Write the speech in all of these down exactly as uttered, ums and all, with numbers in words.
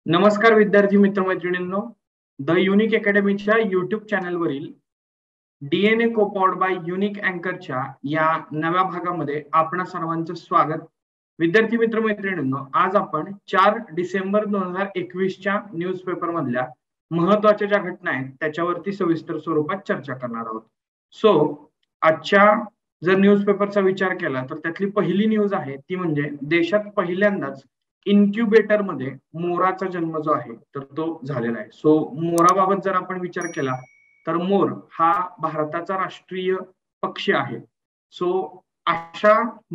नमस्कार विद्यार्थी मित्रमैत्रिणींनो, द युनिक अकॅडमीच्या युट्यूब चॅनलवरील डीएनए कोपॉड बाय युनिक अँकरच्या या नव्या भागामध्ये आपणा सर्वांचं स्वागत. विद्यार्थी मित्रमैत्रिणींनो, आज आपण चार डिसेंबर दोन हजार एकवीसच्या न्यूजपेपर मधल्या महत्वाच्या ज्या घटना आहेत त्याच्यावरती सविस्तर स्वरूपात चर्चा करणार आहोत. सो आजच्या जर न्यूजपेपरचा विचार केला तर त्यातली पहिली न्यूज आहे ती म्हणजे देशात पहिल्यांदाच इन्क्युबेटर मध्ये मोराचा जन्म जो आहे तर तो झालेला आहे. सो मोराबाबत जर आपण विचार केला तर मोर हा भारताचा राष्ट्रीय पक्षी आहे. सो अशा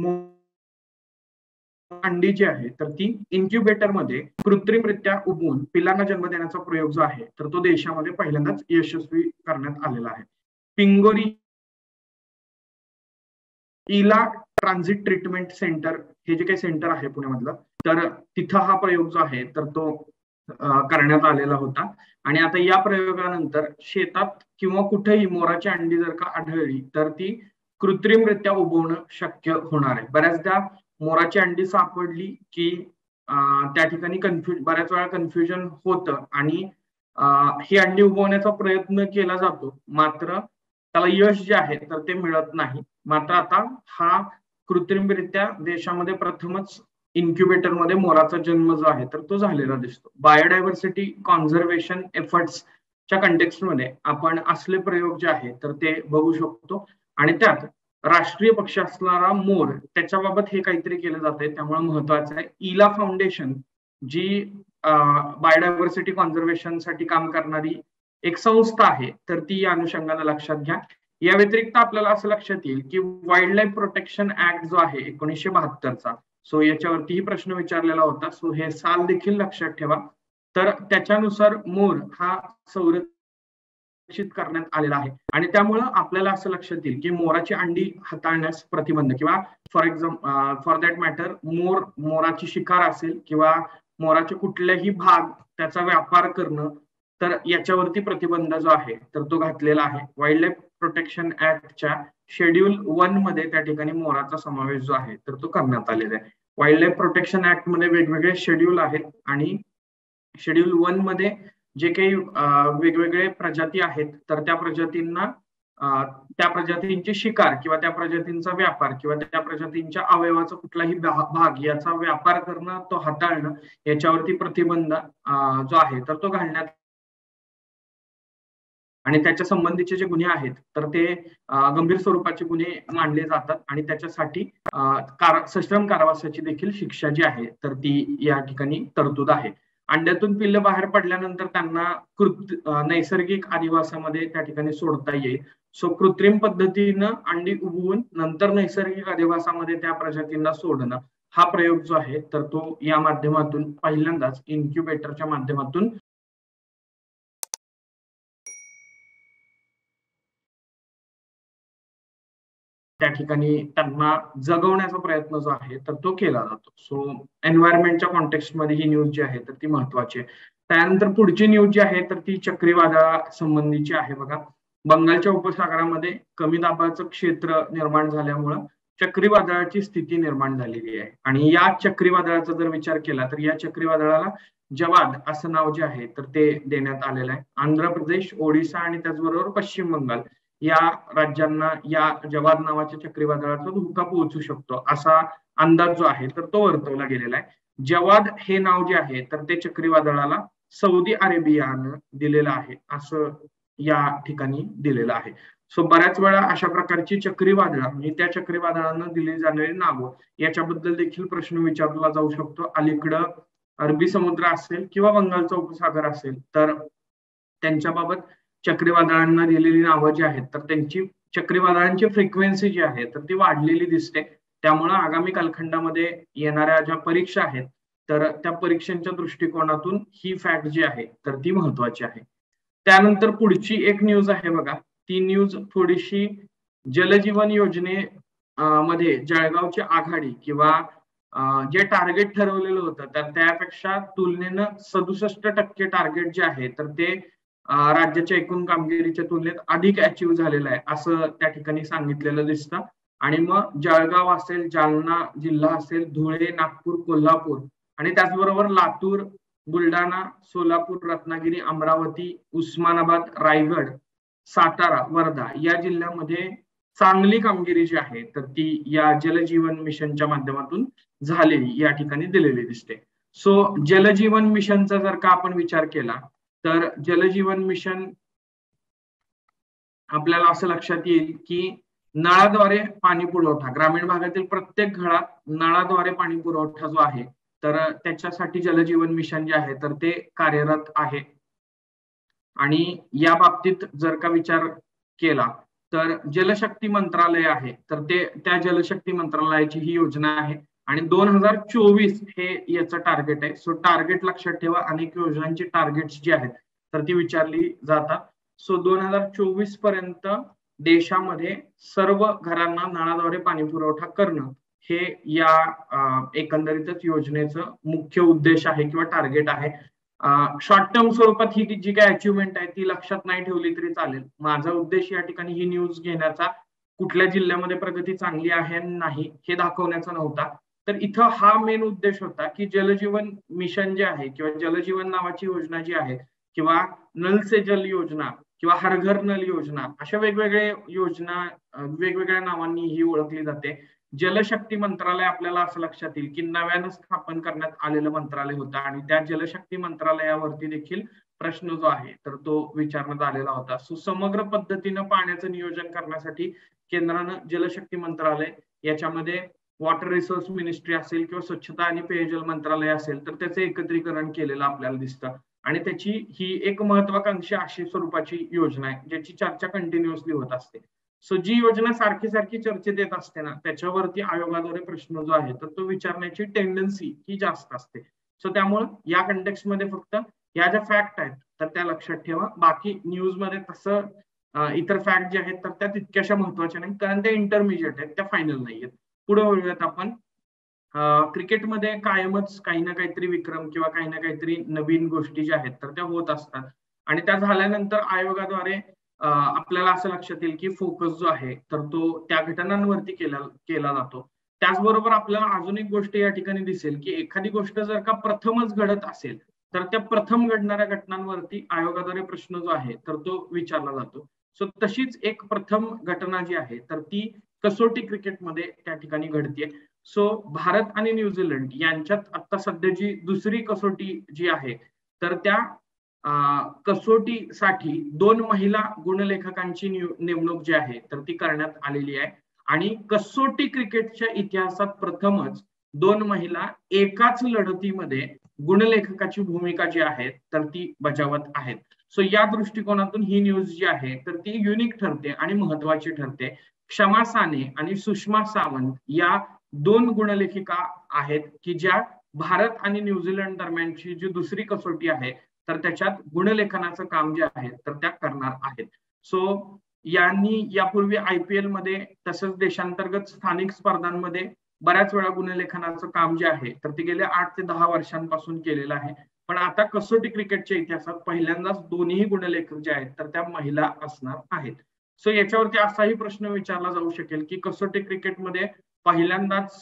अंडी जी आहे तर ती इन्क्युबेटर मध्ये कृत्रिमरित्या उगवून पिलांना जन्म देण्याचा प्रयोग जो आहे तर तो देशामध्ये पहिल्यांदाच यशस्वी करण्यात आलेला आहे. Pingori Ila transit treatment centre हे जे काही सेंटर आहे पुण्यामधलं तर तिथं हा प्रयोग जो आहे तर तो करण्यात आलेला होता. आणि आता या प्रयोगानंतर शेतात किंवा कुठेही मोराची अंडी जर का आढळली तर ती कृत्रिमरित्या उगवणं शक्य होणार आहे. बऱ्याचदा मोराची अंडी सापडली की त्या ठिकाणी कन्फ्युज बऱ्याच वेळा कन्फ्युजन होतं आणि ही अंडी उगवण्याचा प्रयत्न केला जातो, मात्र त्याला यश जे आहे तर ते मिळत नाही. मात्र आता हा कृत्रिमरित्या देशामध्ये प्रथमच इन्क्युबेटर मध्ये मोराचा जन्म जो आहे तर तो झालेला दिसतो. बायोडायव्हर्सिटी कॉन्झर्वेशन एफर्ट्सच्या कंटेक्स्टमध्ये आपण असले प्रयोग जे आहे तर ते बघू शकतो. आणि त्यात राष्ट्रीय पक्षी असणारा मोर त्याच्याबाबत हे काहीतरी केलं जातंय, त्यामुळे महत्वाचं आहे. इला फाउंडेशन जी बायोडायव्हर्सिटी कॉन्झर्वेशन साठी काम करणारी एक संस्था आहे तर ती या अनुषंगाने लक्षात घ्या. या व्यतिरिक्त आपल्याला असं लक्षात येईल की वाईल्ड लाईफ प्रोटेक्शन ऍक्ट जो आहे एकोणीसशे बहात्तरचा, सो याच्यावरतीही प्रश्न विचारलेला होता. सो हे साल देखील लक्षात ठेवा. तर त्याच्यानुसार मोर हा संरक्षित करण्यात आलेला आहे आणि त्यामुळं आपल्याला असं लक्षात येईल की मोराची अंडी हाताळण्यास प्रतिबंध किंवा for example for that matter मोर मोराची शिकार असेल किंवा मोराचे कुठलेही भाग त्याचा व्यापार करणं तर याच्यावरती प्रतिबंध जो आहे तर तो घातलेला आहे. वाईल्ड लाईफ प्रोटेक्शन ऍक्टच्या शेड्यूल वन मध्ये त्या ठिकाणी मोराचा समावेश जो आहे तर तो करण्यात आलेला आहे. वाईल्ड लाईफ प्रोटेक्शन ऍक्ट मध्ये वेगवेगळे शेड्यूल आहेत आणि शेड्यूल वन मध्ये जे काही वेगवेगळे प्रजाती आहेत तर त्या प्रजातींना त्या प्रजातींची शिकार किंवा त्या प्रजातींचा व्यापार किंवा त्या प्रजातींच्या अवयवाचा कुठलाही भाग याचा व्यापार करणं तो हाताळणं याच्यावरती प्रतिबंध जो आहे तर तो घालण्यात आणि त्याच्या संबंधीचे जे गुन्हे आहेत तर ते गंभीर स्वरूपाचे गुन्हे मानले जातात आणि त्याच्यासाठी सश्रम कारावासाची देखील शिक्षा जी आहे तर ती या ठिकाणी तरतूद आहे. अंड्यातून पिल्ल बाहेर पडल्यानंतर त्यांना कृत नैसर्गिक अधिवासामध्ये त्या ठिकाणी सोडता येईल. सो कृत्रिम पद्धतीनं अंडी उगवून नंतर नैसर्गिक अधिवासामध्ये त्या प्रजातींना सोडणं हा प्रयोग जो आहे तर तो या माध्यमातून पहिल्यांदाच इन्क्युबेटरच्या माध्यमातून त्या ठिकाणी त्यांना जगवण्याचा प्रयत्न जो आहे तर तो केला जातो. सो एन्व्हायरमेंटच्या कॉन्टेक्स्ट मध्ये ही न्यूज जी आहे तर ती महत्वाची आहे. त्यानंतर पुढची न्यूज जी आहे तर ती चक्रीवादळा संबंधीची आहे. बघा, बंगालच्या उपसागरामध्ये कमी दाबाचं क्षेत्र निर्माण झाल्यामुळं चक्रीवादळाची स्थिती निर्माण झालेली आहे आणि या चक्रीवादळाचा जर विचार केला तर या चक्रीवादळाला जवाद असं नाव जे आहे तर ते देण्यात आलेलं आहे. आंध्र प्रदेश, ओडिसा आणि त्याचबरोबर पश्चिम बंगाल या राज्यांना या जवाद नावाच्या चक्रीवादळाचा धोका पोहोचू शकतो असा अंदाज जो आहे तर तो वर्तवला गेलेला आहे. जवाद हे नाव जे आहे तर ते चक्रीवादळाला सौदी अरेबियानं दिलेलं आहे असं या ठिकाणी दिलेलं आहे. सो बऱ्याच वेळा अशा प्रकारची चक्रीवादळ म्हणजे त्या चक्रीवादळांना दिली जाणारी नावं याच्याबद्दल देखील प्रश्न विचारला जाऊ शकतो. अलीकडं अरबी समुद्र असेल किंवा बंगालचा उपसागर असेल तर त्यांच्याबाबत चक्रीवादळांना दिलेली नावं जी आहेत तर त्यांची चक्रीवादळांची फ्रिक्वेन्सी जी आहे तर ती वाढलेली दिसते. त्यामुळे आगामी कालखंडामध्ये येणाऱ्या ज्या परीक्षा आहेत तर त्या परीक्षांच्या दृष्टिकोनातून ही फॅक्ट जी आहे तर ती महत्वाची आहे. त्यानंतर पुढची एक न्यूज आहे बघा, ती न्यूज थोडीशी जलजीवन योजने मध्ये जळगावची आघाडी किंवा जे टार्गेट ठरवलेलं होतं तर त्यापेक्षा तुलनेनं सदुसष्ट टक्के टार्गेट जे आहे तर ते राज्याच्या एकूण कामगिरीच्या तुलनेत अधिक अचीव्ह झालेलं आहे असं त्या ठिकाणी सांगितलेलं दिसतं. आणि मग जळगाव असेल, जालना जिल्हा असेल, धुळे, नागपूर, कोल्हापूर आणि त्याचबरोबर लातूर बुलढाणा, सोलापूर, रत्नागिरी, अमरावती, उस्मानाबाद, रायगड, सातारा, वर्धा या जिल्ह्यामध्ये चांगली कामगिरी जी आहे तर ती या जलजीवन मिशनच्या माध्यमातून झालेली या ठिकाणी दिलेली दिसते. सो जलजीवन मिशनचा जर का आपण विचार केला तर जलजीवन मिशन आपल्याला असं लक्षात येईल की नळाद्वारे पाणी पुरवठा, ग्रामीण भागातील प्रत्येक घरात नळाद्वारे पाणी पुरवठा जो आहे तर त्याच्यासाठी जलजीवन मिशन जे आहे तर ते कार्यरत आहे. आणि या बाबतीत जर का विचार केला तर जलशक्ती मंत्रालय आहे तर ते त्या जलशक्ती मंत्रालयाची ही योजना आहे आणि दोन हजार चोवीस हे याचं टार्गेट आहे. सो टार्गेट लक्षात ठेवा, अनेक योजनांची टार्गेट्स जी आहेत तर ती विचारली जातात. सो दोन हजार चोवीस पर्यंत देशामध्ये सर्व घरांना नळाद्वारे पाणी पुरवठा करणं हे या एकंदरीतच योजनेचं मुख्य उद्देश आहे किंवा टार्गेट आहे. शॉर्ट टर्म स्वरूपात ही जी काही अचिव्हमेंट आहे ती लक्षात नाही ठेवली तरी चालेल. माझा उद्देश या ठिकाणी ही न्यूज घेण्याचा कुठल्या जिल्ह्यामध्ये प्रगती चांगली आहे नाही हे दाखवण्याचा नव्हता, तर इथं हा मेन उद्देश होता की जलजीवन मिशन जे आहे किंवा जलजीवन नावाची योजना जी आहे किंवा नल से जल योजना किंवा हर घर नल योजना अशा वेगवेगळ्या योजना वेगवेगळ्या नावांनी ही ओळखली जाते. जलशक्ती मंत्रालय आपल्याला असं लक्षात येईल की नव्यानं स्थापन करण्यात आलेलं मंत्रालय होतं आणि त्या जलशक्ती मंत्रालयावरती देखील प्रश्न जो आहे तर तो विचारण्यात आलेला होता. सुसमग्र पद्धतीनं पाण्याचं नियोजन करण्यासाठी केंद्रानं जलशक्ती मंत्रालय याच्यामध्ये वॉटर रिसोर्स मिनिस्ट्री असेल किंवा स्वच्छता आणि पेयजल मंत्रालय असेल तर त्याचं एकत्रीकरण केलेलं आपल्याला दिसतं आणि त्याची ही एक महत्वाकांक्षी अशी स्वरूपाची योजना आहे ज्याची चर्चा कंटिन्युअसली होत असते. सो जी योजना सारखी सारखी चर्चेत येत असते ना त्याच्यावरती आयोगाद्वारे प्रश्न जो आहे तर तो विचारण्याची टेंडन्सी ही जास्त असते. सो त्यामुळे या कंटेक्स्ट मध्ये फक्त या ज्या फॅक्ट आहेत तर त्या लक्षात ठेवा. बाकी न्यूज मध्ये तसं इतर फॅक्ट जे आहेत तर त्या तितक्याशा महत्वाच्या नाही कारण त्या इंटरमिजिएट आहेत, त्या फायनल नाही आहेत. पुढे वळूयात आपण. क्रिकेटमध्ये कायमच काही ना काहीतरी विक्रम किंवा काही ना काहीतरी नवीन गोष्टी ज्या आहेत तर त्या होत असतात आणि त्या झाल्यानंतर आयोगाद्वारे आपल्याला असं लक्षात येईल की फोकस जो आहे तर तो त्या घटनांवरती केला केला जातो. त्याचबरोबर आपल्याला अजून एक गोष्ट या ठिकाणी दिसेल की एखादी गोष्ट जर का प्रथमच घडत असेल तर त्या प्रथम घडणाऱ्या घटनांवरती आयोगाद्वारे प्रश्न जो आहे तर तो विचारला जातो. सो तशीच एक प्रथम घटना जी आहे तर ती कसोटी क्रिकेटमध्ये त्या ठिकाणी घडते. सो भारत आणि न्यूझीलंड यांच्यात आता सध्याची दुसरी कसोटी जी आहे तर त्या कसोटीसाठी दोन महिला गुणलेखकांची नेमणूक जी आहे तर ती करण्यात आलेली आहे आणि कसोटी क्रिकेटच्या इतिहासात प्रथमच दोन महिला एकाच लढतीमध्ये गुणलेखकाची भूमिका जी आहे तर ती बजावत आहेत. सो या दृष्टिकोनातून ही न्यूज जी आहे तर ती युनिक ठरते आणि महत्वाची ठरते. क्षमा साने आणि सुषमा सावंत या दोन गुणलेखिका आहेत की ज्या भारत आणि न्यूझीलंड दरम्यानची जी दुसरी कसोटी आहे तर त्याच्यात गुणलेखनाचं काम जे आहे तर त्या करणार आहेत. सो यांनी यापूर्वी आयपीएल मध्ये तसंच देशांतर्गत स्थानिक स्पर्धांमध्ये बऱ्याच वेळा गुणलेखनाचं काम जे आहे तर ते गेल्या आठ ते दहा वर्षांपासून केलेलं आहे. पण आता कसोटी क्रिकेटच्या इतिहासात पहिल्यांदाच दोन्ही गुणलेखक जे आहेत तर त्या महिला असणार आहेत. सो याच्यावरती असाही प्रश्न विचारला जाऊ शकेल की कसोटी क्रिकेटमध्ये पहिल्यांदाच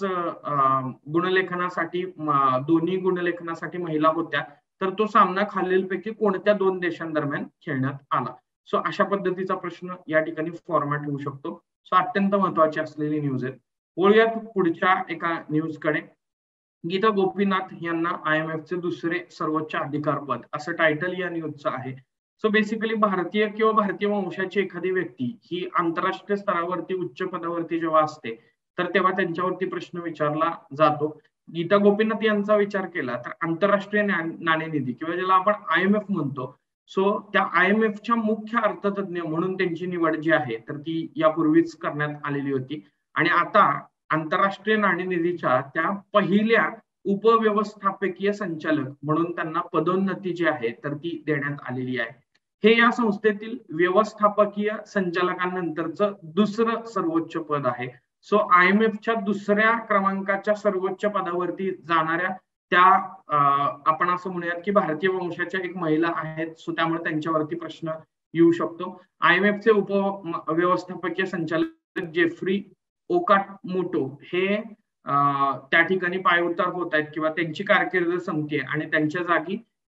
गुणलेखनासाठी दोन्ही गुणलेखनासाठी महिला होत्या तर तो सामना खालीलपैकी कोणत्या दोन देशांदरम्यान खेळण्यात आला. सो अशा पद्धतीचा प्रश्न या ठिकाणी फॉर्मॅट होऊ शकतो. सो अत्यंत महत्वाची असलेली न्यूज आहे. बोलूयात पुढच्या एका न्यूज कडे. गीता गोपीनाथ यांना आय एम एफ चे दुसरे सर्वोच्च अधिकारपद असं टायटल या न्यूजचं आहे. सो बेसिकली भारतीय किंवा भारतीय वंशाची एखादी व्यक्ती ही आंतरराष्ट्रीय स्तरावरती उच्च पदावरती जेव्हा असते तर तेव्हा त्यांच्यावरती प्रश्न विचारला जातो. गीता गोपीनाथ यांचा विचार केला तर आंतरराष्ट्रीय नाणेनिधी किंवा ज्याला आपण आय एम एफ म्हणतो सो त्या आय एम एफच्या मुख्य अर्थतज्ञ म्हणून त्यांची निवड जी आहे तर ती यापूर्वीच करण्यात आलेली होती आणि आता आंतरराष्ट्रीय नाणेनिधीच्या त्या पहिल्या उपव्यवस्थापकीय संचालक म्हणून त्यांना पदोन्नती जी आहे तर ती देण्यात आलेली आहे. हे या संस्थेतील व्यवस्थापकीय संचालकांनंतरचं दुसरं सर्वोच्च पद आहे. सो आय एम एफच्या दुसऱ्या क्रमांकाच्या सर्वोच्च पदावरती जाणाऱ्या त्या आपण असं म्हणूयात की भारतीय वंशाच्या एक महिला आहेत. सो त्यामुळे त्यांच्यावरती प्रश्न येऊ शकतो. आय एम एफचे उपव्यवस्थापकीय संचालक जेफ्री ओकामोटो हे त्या ठिकाणी पायउतार होत आहेत किंवा त्यांची कारकीर्द संपते आणि त्यांच्या जागी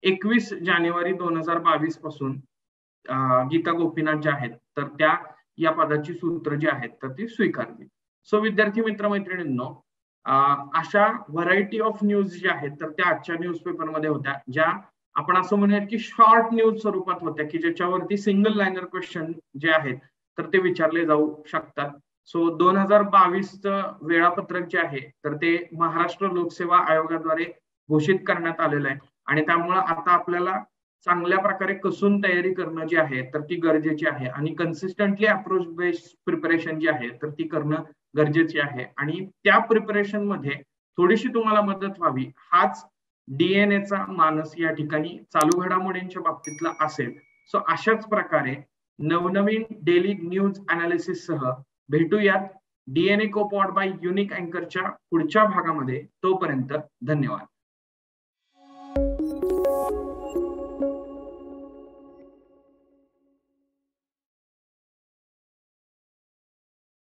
एकवीस जानेवारी दोन हजार बावीस पासून गीता गोपीनाथ ज्या आहेत तर त्या या पदाची सूत्र जी आहेत तर ती स्वीकारली. सो विद्यार्थी मित्र मैत्रिणींनो, अशा व्हरायटी ऑफ न्यूज ज्या आहेत तर त्या आजच्या न्यूजपेपर मध्ये होत्या, ज्या आपण असं म्हणूयात की शॉर्ट न्यूज स्वरूपात होत्या, की ज्याच्यावरती सिंगल लाईनर क्वेश्चन जे आहेत तर ते विचारले जाऊ शकतात. सो दोन हजार बावीसचं वेळापत्रक जे आहे तर ते महाराष्ट्र लोकसेवा आयोगाद्वारे घोषित करण्यात आलेलं आहे आणि त्यामुळे आता आपल्याला चांगल्या प्रकारे कसून तयारी करणं जी आहे तर ती गरजेची आहे आणि कन्सिस्टंटली अप्रोच बेस्ड प्रिपरेशन जी आहे तर ती करणं गरजेची आहे. आणि त्या प्रिपरेशन मध्ये थोडीशी तुम्हाला मदत व्हावी हाच डीएनएचा मानस या ठिकाणी चालू घडामोडींच्या बाबतीतला असेल. सो अशाच प्रकारे नवनवीन डेली न्यूज अनालिसिस सह भेटूयात डीएनए कोपॉड बाय युनिक अँकरच्या पुढच्या भागामध्ये. तोपर्यंत धन्यवाद.